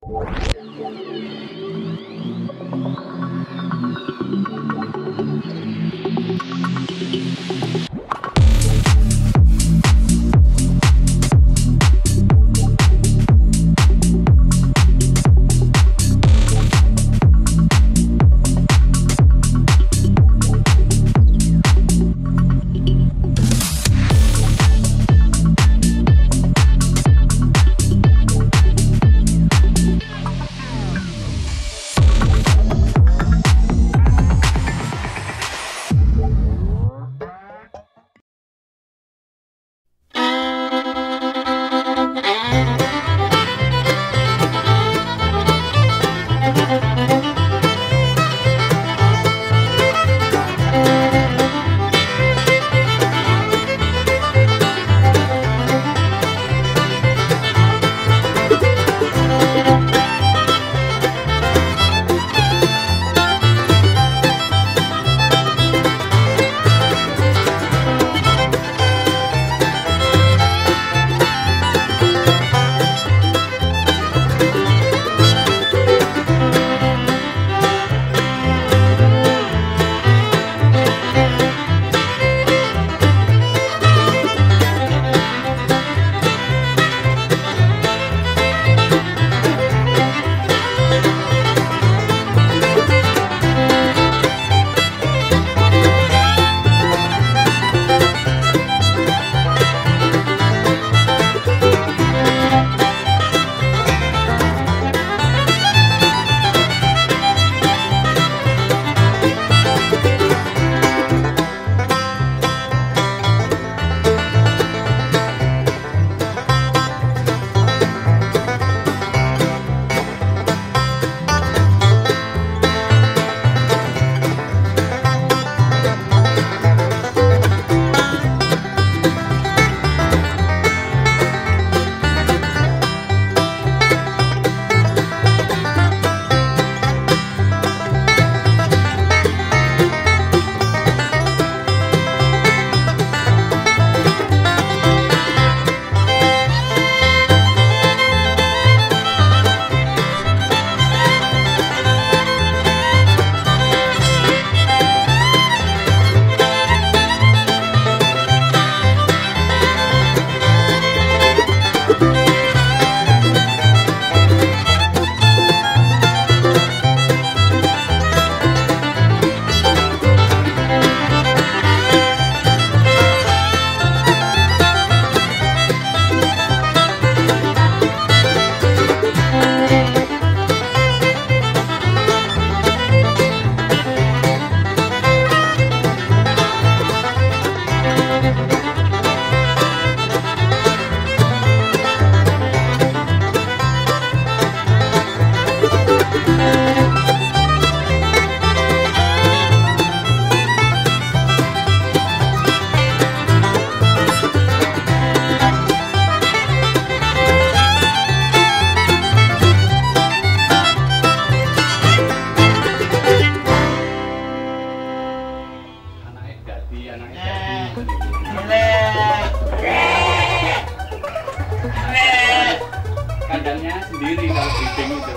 Kandangnya sendiri kalau breeding itu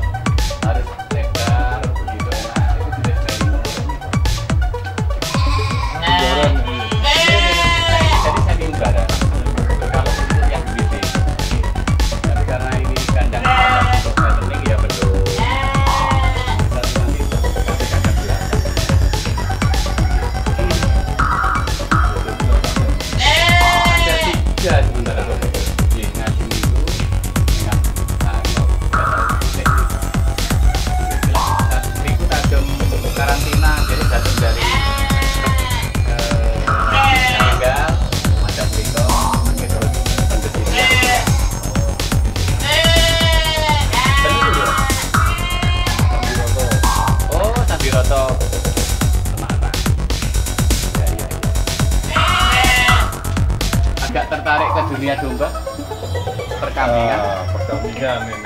harus lebar begitu enak, itu tidak jadi semi udara kalau untuk yang breeding. Dan karena ini kandang untuk fattening ya belum nanti kasih kandang biasa. Ada 3 sementara di ngasih itu. Karantina, jadi datang dari Senegal, macam itu, terus penduduknya. Oh, Sambiroto, Semarang. Ya. Agak tertarik ke dunia domba, perkambingan. Perkambingan ini.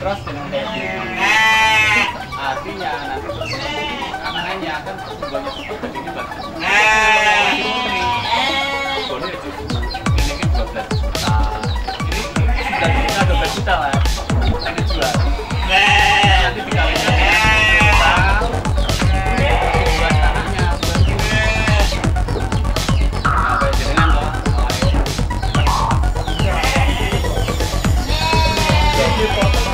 cross dengan heavy. Artinya nanti anaknya kan semuanya cukup dan ini bagus. Boleh ini kan 12 juta. Ini 12 juta lah. Kita jual. Nanti dikalikan buat anaknya buat ini. Apa jenengan loh? Jadi potong.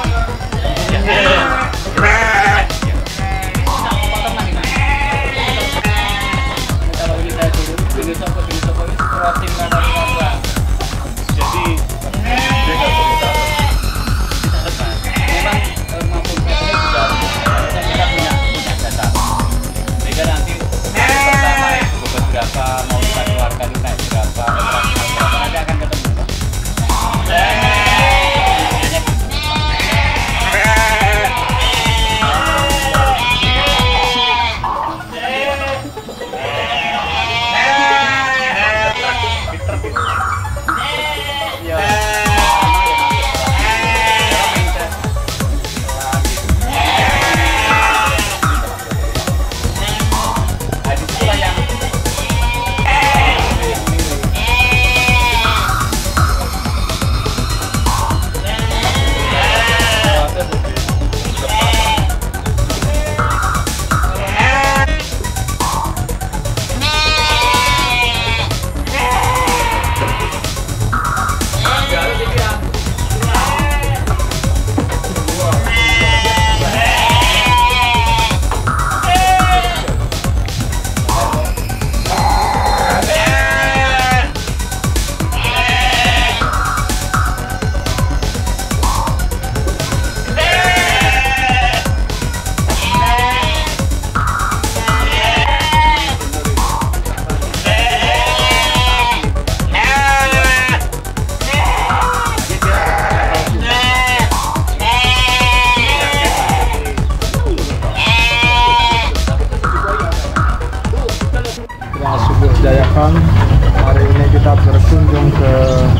Hari ini kita berkunjung ke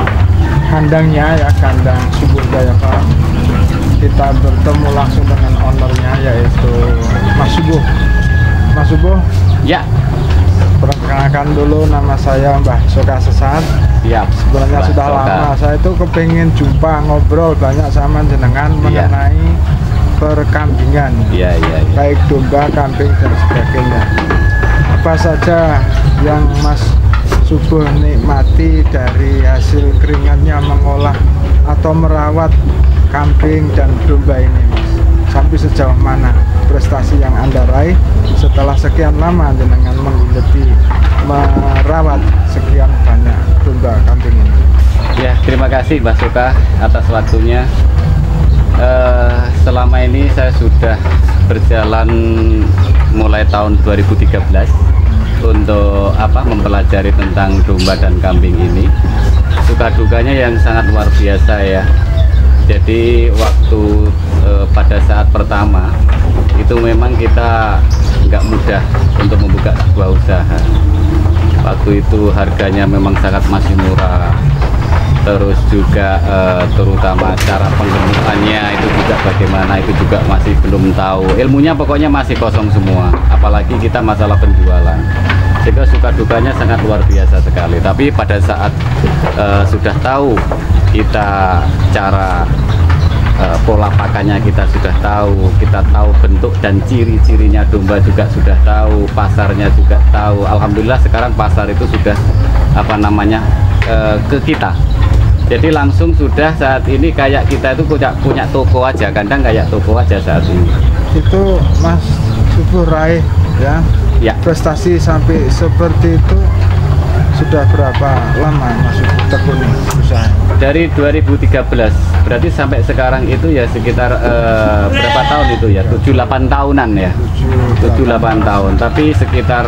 kandangnya ya, kandang Subur Jaya Farm. Kita bertemu langsung dengan ownernya yaitu Mas Subuh. Mas Subuh, ya. Perkenalkan dulu, nama saya Mbah Soka Sesat. Siap. Sebenarnya sudah lama saya itu kepingin jumpa ngobrol banyak sama jenengan mengenai perkambingan, baik domba, kambing dan sebagainya. Apa saja yang Mas Subuh nikmati dari hasil keringatnya mengolah atau merawat kambing dan domba ini, Mas? Sampai sejauh mana prestasi yang Anda raih setelah sekian lama dengan menggeluti merawat sekian banyak domba kambing ini? Ya, terima kasih Mbak Soka atas waktunya. Selama ini saya sudah berjalan mulai tahun 2013 untuk mempelajari tentang domba dan kambing ini. Suka dukanya yang sangat luar biasa ya. Jadi waktu pada saat pertama itu memang kita nggak mudah untuk membuka sebuah usaha. Waktu itu harganya memang sangat masih murah. Terus juga terutama cara penggemukannya itu juga bagaimana itu juga masih belum tahu. Ilmunya pokoknya masih kosong semua. Apalagi kita masalah penjualan. Sehingga suka dukanya sangat luar biasa sekali. Tapi pada saat sudah tahu kita cara pola pakannya kita sudah tahu, kita tahu bentuk dan ciri-cirinya domba juga sudah tahu, pasarnya juga tahu. Alhamdulillah sekarang pasar itu sudah ke kita. Jadi langsung sudah saat ini kayak kita itu punya toko aja, kandang kayak toko aja saat ini. Itu Mas Subuh raih ya, prestasi sampai seperti itu sudah berapa lama Mas Subuh tekuni usaha? Dari 2013, berarti sampai sekarang itu ya sekitar berapa tahun itu ya? 7-8 tahunan ya. 7-8 tahun. Tapi sekitar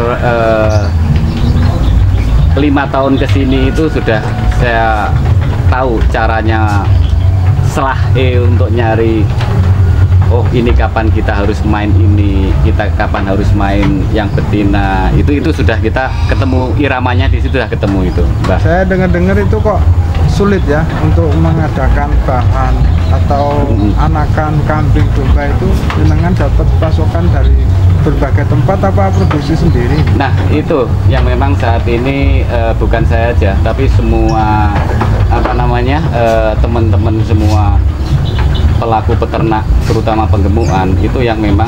5 tahun ke sini itu sudah saya tahu caranya untuk nyari oh ini kapan kita harus main ini, kita kapan harus main yang betina, itu sudah kita ketemu iramanya di situ, sudah ketemu itu, Mbak. Saya dengar-dengar itu kok sulit ya untuk mengadakan bahan atau anakan kambing domba itu, jenengan dapat pasokan dari berbagai tempat apa produksi sendiri? Nah itu yang memang saat ini bukan saya aja, tapi semua apa namanya teman-teman semua pelaku peternak, terutama penggemukan, itu yang memang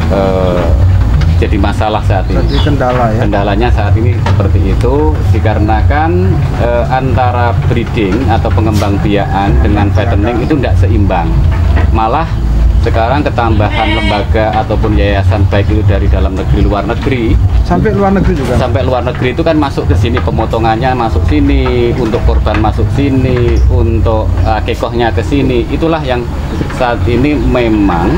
jadi masalah saat ini. Jadi kendala ya? Kendalanya saat ini seperti itu, dikarenakan antara breeding atau pengembangbiakan dengan fattening itu tidak seimbang. Malah sekarang ketambahan lembaga ataupun yayasan, baik itu dari dalam negeri, luar negeri, sampai luar negeri juga. Sampai luar negeri itu kan masuk ke sini, pemotongannya masuk sini, untuk korban masuk sini, untuk kekohnya ke sini. Itulah yang saat ini memang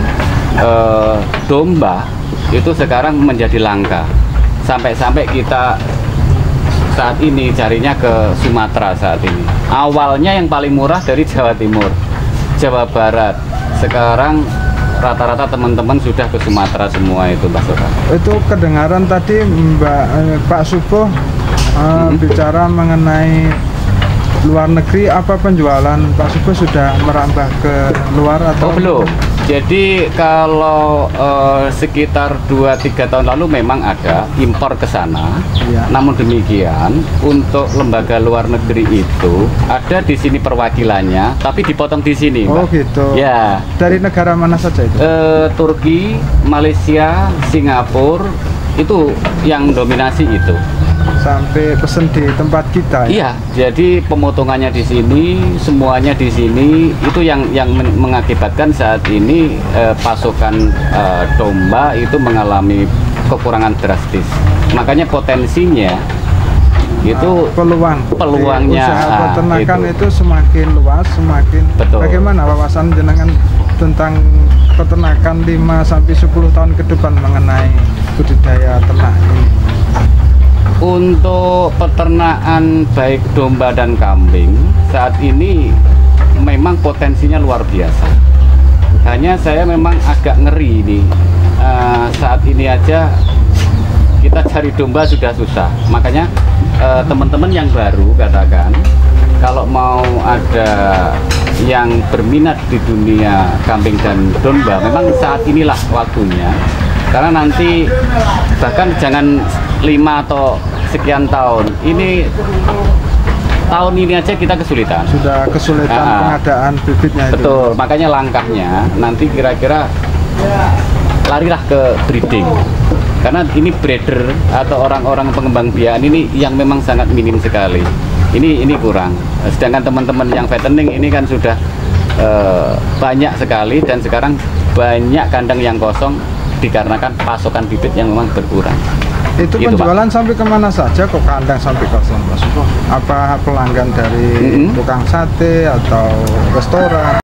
domba itu sekarang menjadi langka. Sampai-sampai kita saat ini carinya ke Sumatera saat ini. Awalnya yang paling murah dari Jawa Timur, Jawa Barat. Sekarang rata-rata teman-teman sudah ke Sumatera semua itu, Mbak Soka. Itu kedengaran tadi Pak Subuh bicara mengenai luar negeri, apa penjualan Pak Subuh sudah merambah ke luar atau? Oh, belum. Jadi kalau sekitar 2-3 tahun lalu memang ada impor ke sana. Ya. Namun demikian untuk lembaga luar negeri itu ada di sini perwakilannya, tapi dipotong di sini, Mbak. Oh gitu. Ya. Dari negara mana saja itu? Turki, Malaysia, Singapura, itu yang dominasi itu. Sampai pesen di tempat kita ya? Iya, jadi pemotongannya di sini, semuanya di sini, itu yang mengakibatkan saat ini pasokan domba itu mengalami kekurangan drastis. Makanya potensinya itu peluangnya usaha peternakan itu semakin luas, semakin. Betul. Bagaimana wawasan jenengan tentang peternakan 5-10 tahun ke depan mengenai budidaya ternak ini? Untuk peternakan baik domba dan kambing saat ini memang potensinya luar biasa. Hanya saya memang agak ngeri ini, saat ini aja kita cari domba sudah susah. Makanya teman-teman yang baru katakan, kalau mau ada yang berminat di dunia kambing dan domba, memang saat inilah waktunya. Karena nanti bahkan jangan 5 atau sekian tahun, ini tahun ini aja kita kesulitan. Sudah kesulitan pengadaan bibitnya itu. Betul, makanya langkahnya nanti kira-kira larilah ke breeding. Karena ini breeder atau orang-orang pengembang biakan ini yang memang sangat minim sekali. Ini kurang. Sedangkan teman-teman yang fattening ini kan sudah banyak sekali, dan sekarang banyak kandang yang kosong dikarenakan pasokan bibit yang memang berkurang. Itu penjualan sampai kemana saja kok kandang sampai kosong, Mas? Apa pelanggan dari tukang sate atau restoran?